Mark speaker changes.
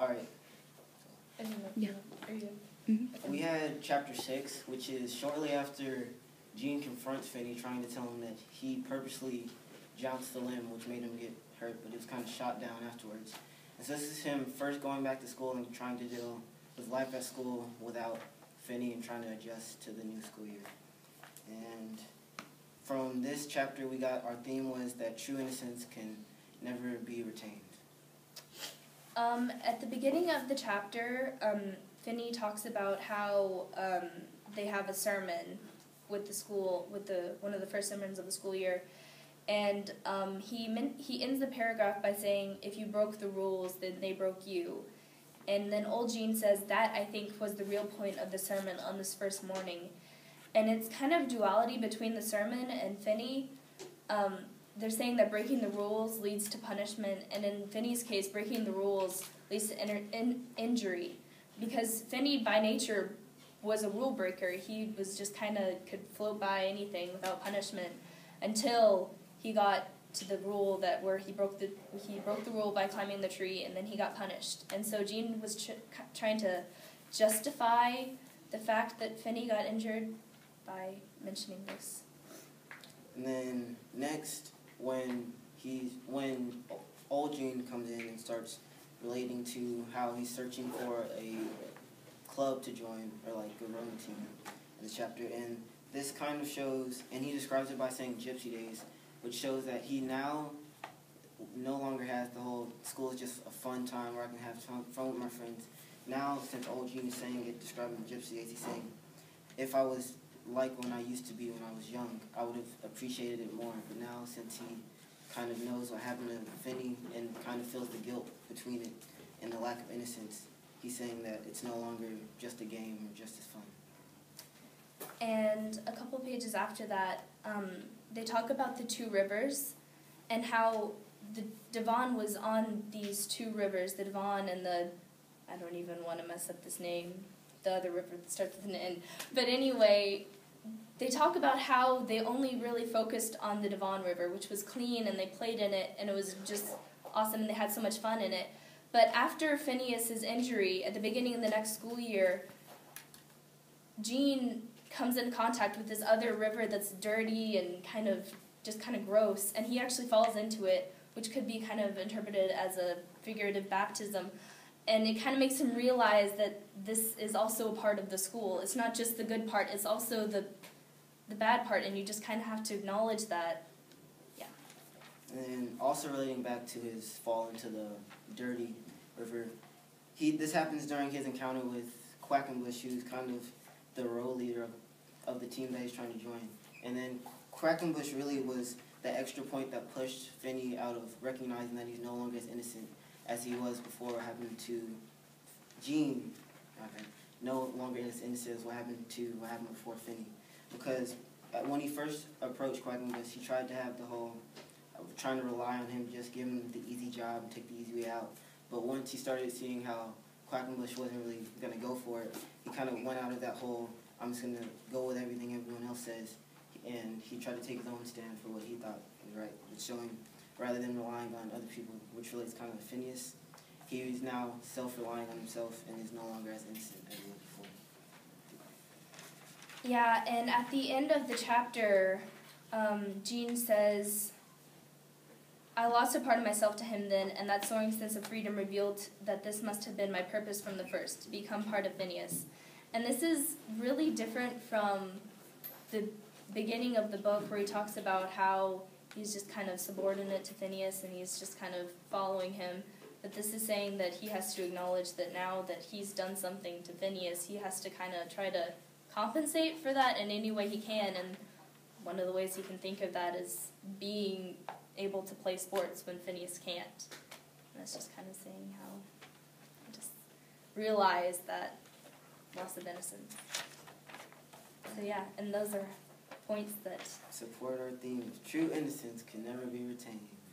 Speaker 1: All right.
Speaker 2: Yeah.
Speaker 1: Are you good? Mm-hmm. We had chapter 6, which is shortly after Gene confronts Finney, trying to tell him that he purposely jounced the limb, which made him get hurt, but it was kind of shot down afterwards. And so this is him first going back to school and trying to deal with life at school without Finney and trying to adjust to the new school year. And from this chapter, we got our theme was that true innocence can never be retained.
Speaker 2: At the beginning of the chapter, Finney talks about how they have a sermon with the school, with one of the first sermons of the school year, and he ends the paragraph by saying, "If you broke the rules, then they broke you." And then old Gene says that, I think, was the real point of the sermon on this first morning. And it's kind of duality between the sermon and Finney. They're saying that breaking the rules leads to punishment, and in Finney's case, breaking the rules leads to injury. Because Finney, by nature, was a rule breaker. He was just kind of could float by anything without punishment until he got to the rule where he broke the rule by climbing the tree, and then he got punished. And so Gene was trying to justify the fact that Finney got injured by mentioning this.
Speaker 1: And then next, when old Gene comes in and starts relating to how he's searching for a club to join, or like a rowing team in this chapter, and this kind of shows, and he describes it by saying Gypsy Days, which shows that he now no longer has the whole school is just a fun time where I can have fun with my friends. Now, since old Gene is saying it, describing Gypsy Days, he's saying, if I was like when I used to be when I was young, I would have appreciated it more. But now, since he kind of knows what happened to Finney and kind of feels the guilt between it and the lack of innocence, he's saying that it's no longer just a game or just as fun.
Speaker 2: And a couple pages after that, they talk about the two rivers and how the Devon was on these two rivers, the Devon and I don't even want to mess up this name, the other river that starts with an N. But anyway, they talk about how they only really focused on the Devon River, which was clean, and they played in it, and it was just awesome, and they had so much fun in it. But after Phineas's injury, at the beginning of the next school year, Gene comes in contact with this other river that's dirty and kind of gross, and he actually falls into it, which could be kind of interpreted as a figurative baptism. And it kind of makes him realize that this is also a part of the school. It's not just the good part, it's also the bad part, and you just kind of have to acknowledge that. Yeah.
Speaker 1: And also relating back to his fall into the dirty river, this happens during his encounter with Quackenbush, who's kind of the role leader of the team that he's trying to join. And then Quackenbush really was the extra point that pushed Finney out of recognizing that he's no longer as innocent as he was before what happened to Gene. Okay. No longer as innocent as what happened before Finney. Because when he first approached Quackenbush, he tried to have the whole, trying to rely on him, just give him the easy job and take the easy way out. But once he started seeing how Quackenbush wasn't really going to go for it, he kind of went out of that whole, I'm just going to go with everything everyone else says, and he tried to take his own stand for what he thought was right, showing, rather than relying on other people, which relates kind of to Phineas. He is now self-relying on himself and is no longer as innocent as he was before.
Speaker 2: Yeah, and at the end of the chapter, Gene says, I lost a part of myself to him then, and that soaring sense of freedom revealed that this must have been my purpose from the first, to become part of Phineas. And this is really different from the beginning of the book where he talks about how he's just kind of subordinate to Phineas and he's just kind of following him. But this is saying that he has to acknowledge that now that he's done something to Phineas, he has to kind of try to compensate for that in any way he can. And one of the ways he can think of that is being able to play sports when Phineas can't. And that's just kind of saying how I just realize that loss of innocence. So yeah, and those are points that
Speaker 1: support our theme. True innocence can never be retained.